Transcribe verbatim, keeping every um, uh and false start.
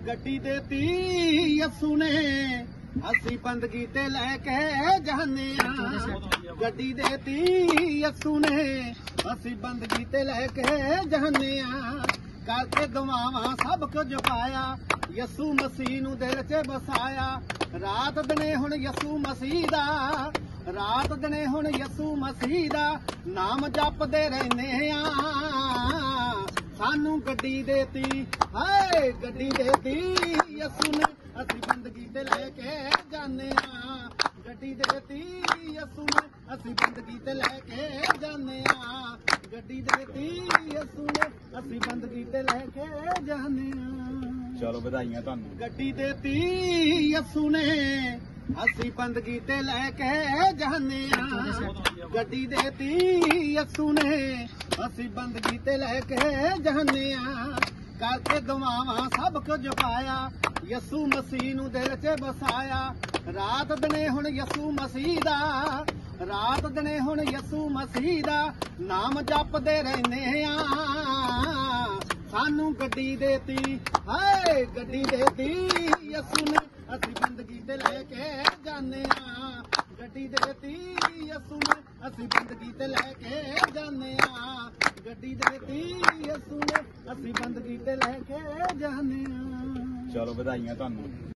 ਗੱਡੀ ਦੇਤੀ ਯਸੂ ਨੇ ਅਸੀਂ ਬੰਦਗੀ ਤੇ ਲੈ ਕੇ ਜਾਨੇ ਆ। ਗੱਡੀ ਦੇਤੀ ਯਸੂ ਨੇ ਅਸੀਂ ਬੰਦਗੀ ਤੇ ਲੈ ਕੇ ਜਾਨੇ ਆ। ਕਰਕੇ ਦੁਆਵਾਂ ਸਭ ਕੁਝ ਪਾਇਆ ਯਸੂ ਮਸੀਹ ਨੂੰ ਦਿਲ 'ਚ ਵਸਾਇਆ। ਰਾਤ ਦਿਨੇ ਹੁਣ ਯਸੂ ਮਸੀਹ ਦਾ ਰਾਤ ਦਿਨੇ ਹੁਣ ਯਸੂ ਮਸੀਹ ਦਾ ਨਾਮ ਜਪਦੇ ਰਹਿੰਦੇ ਆ। ਸਾਨੂੰ ਗੱਡੀ ਦੇਤੀ ਹਾਏ ਗੱਡੀ ਦੇਤੀ ਯਸੂ ਨੇ ਅਸੀਂ ਬੰਦਗੀ ਤੇ ਲੈ ਕੇ ਜਾਨੇ ਆ। ਗੱਡੀ ਦੇਤੀ ਯਸੂ ਨੇ ਅਸੀਂ ਬੰਦਗੀ ਤੇ ਲੈ ਕੇ ਜਾਨੇ ਆ। ਗੱਡੀ ਦੇਤੀ ਯਸੂ ਨੇ ਅਸੀਂ ਬੰਦਗੀ ਤੇ ਲੈ ਕੇ ਜਾਨੇ ਆ। ਚਲੋ ਵਧਾਈਆਂ ਤੁਹਾਨੂੰ। ਗੱਡੀ ਦੇਤੀ ਯਸੂ ਨੇ ਅਸੀਂ ਬੰਦਗੀ ਤੇ ਲੈ ਕੇ ਜਾਨੇ ਆ। ਗੱਡੀ ਦੇਤੀ ਯਸੂ ਨੇ ਅਸੀਂ ਬੰਦਗੀ ਤੇ ਲੈ ਕੇ ਜਾਨੇ ਆ। ਕਰਕੇ ਦੁਆਵਾਂ ਸਭ ਕੁਝ ਪਾਇਆ ਯਸੂ ਮਸੀਹ ਨੂੰ ਦਿਲ 'ਚ ਵਸਾਇਆ। ਰਾਤ ਦਿਨੇ ਹੁਣ ਯਸੂ ਮਸੀਹ ਦਾ ਰਾਤ ਦਿਨੇ ਹੁਣ ਯਸੂ ਮਸੀਹ ਦਾ ਨਾਮ ਜਪਦੇ ਰਹਿੰਦੇ ਆ। ਸਾਨੂੰ ਗੱਡੀ ਦੇਤੀ ਹਾਏ ਗੱਡੀ ਦੇਤੀ ਯਸੂ ਨੇ ਅਸੀਂ ਬੰਦਗੀ ਤੇ ਲੈ ਕੇ ਜਾਨੇ ਆ। ਗੱਡੀ ਦੇਤੀ ਯਸੂ ਨੇ ਅਸੀਂ ਬੰਦਗੀ ਤੇ ਲੈ ਕੇ ਜਾਨੇ ਆ। ਗੱਡੀ ਦੇਤੀ ਯਸੂ ਨੇ ਅਸੀਂ ਬੰਦਗੀ ਤੇ ਲੈ ਕੇ ਜਾਨੇ ਆ। ਚਲੋ ਵਧਾਈਆਂ ਤੁਹਾਨੂੰ।